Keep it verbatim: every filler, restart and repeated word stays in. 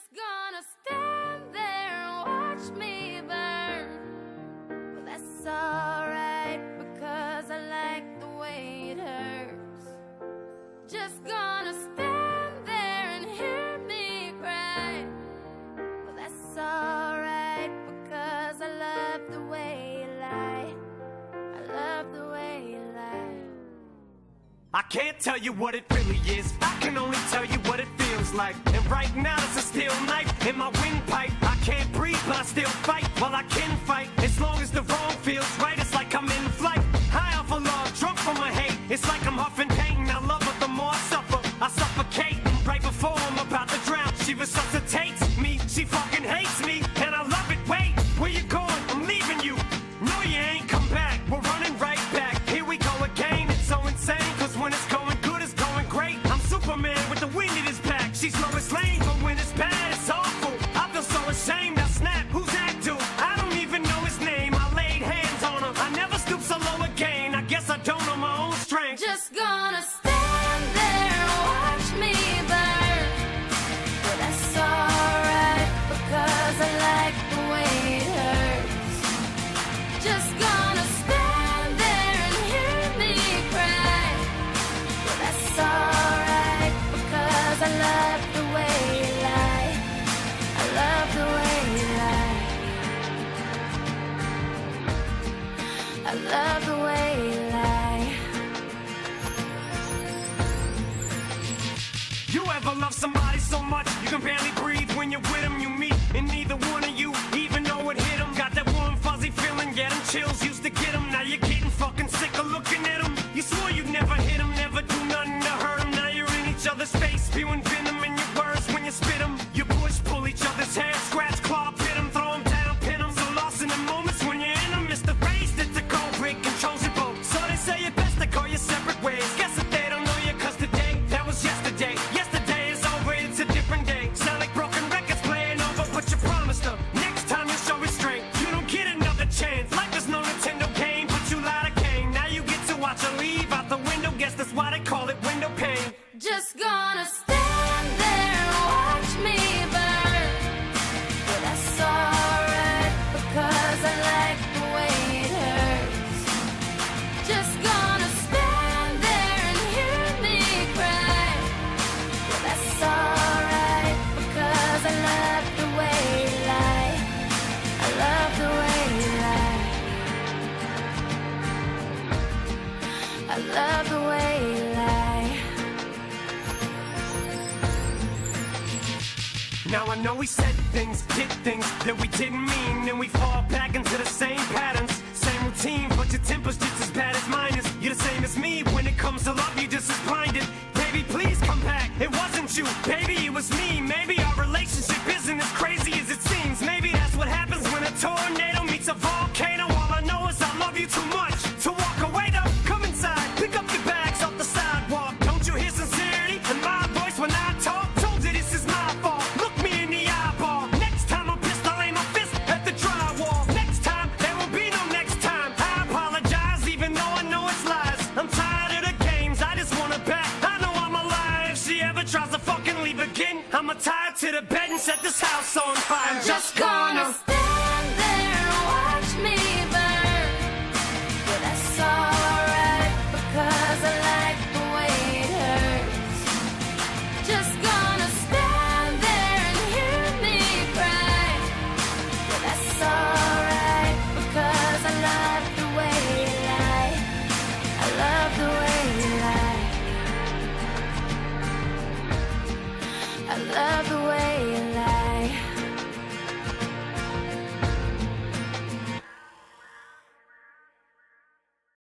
Just gonna stand there and watch me burn. Well, that's alright, because I like the way it hurts. Just gonna stand there and hear me cry. Well, that's alright, because I love the way you lie. I love the way you lie. I can't tell you what it really is, I can only tell you what it feels like. And right now it's a steel knife in my windpipe. I can't breathe but I still fight. Well, I can fight, as long as the wrong feels right. It's like I'm in flight, high off of love, drunk from my hate. It's like I'm huffing pain, I love her the more I suffer. I suffocate, right before I'm about to drown. She resuscitates me, she fucking hates me, and I love it. Wait, where you going? I'm leaving you. No, you ain't come back, we're running right back. Here we go again, it's so insane, cause when it's going good, it's going great. I'm Superman with the wind in his back. She's Lois Lane, but when it's bad, it's awful. I feel so ashamed, I snap, who's that dude? I don't even know his name, I laid hands on him. I never stoop so low again, I guess I don't know my own strength. Just gonna stand there and watch me burn. Well, that's alright, because I like the way it hurts. Just gonna stand there and hear me cry. Well, that's alright, because I love the way you lie. I love the way you lie. I love the way you lie. You ever love somebody so much you can barely breathe when you're with them? You meet, and neither one of you even know it hit them. Got that warm fuzzy feeling, yeah, them chills used to get them. Now you're getting fucking sick of looking at them. You swore you'd never hit them, never do nothing to hurt them. Now you're in each other's face, spewing venom in your words when you spit them. You push, pull each other's hair, scratch, claw, pit them, throw them down, pin them. So lost in the moments when you're in them, it's the phrase that the cold break controls your boat. So they say it best to call you separate ways. Guess that they don't know you, cause today, that was yesterday. Yesterday is over, it's a different day. Sound like broken records playing over, but you promised her next time you'll show restraint. You don't get another chance, life is no Nintendo game, but you lied again. Now you get to watch her leave out the window, guess that's why they call it window pane. Just gonna stand there and watch me burn. Well, that's alright, because I like the way it hurts. Just gonna stand there and hear me cry. Well, that's alright, because I love the way you lie. I love the way you lie. I love the way you lie. Now I know we said things, did things that we didn't mean, and we fall back into the same patterns, same routine, but your temper's just as bad as mine is. You're the same as me, when it comes to love, you're just as blinded. Baby, please come back, it wasn't you, baby, it was me. Maybe our relationship isn't as crazy as it seems. Maybe that's what happens when a tornado meets a volcano. All I know is I love you too much to walk away though. Come inside, pick up your bags off the sidewalk. Don't you hear sincerity in my voice when I talk? Told you this is my fault, look me in the eyeball. Next time I'm pissed, I'll aim my fist at the drywall. Next time, there will be no next time. I apologize, even though I know it's lies. I'm tired of the games, I just want her back. I know I'm alive. If she ever tries to fucking leave again, I'ma tie her to the bed and set this house on fire. I'm just gonna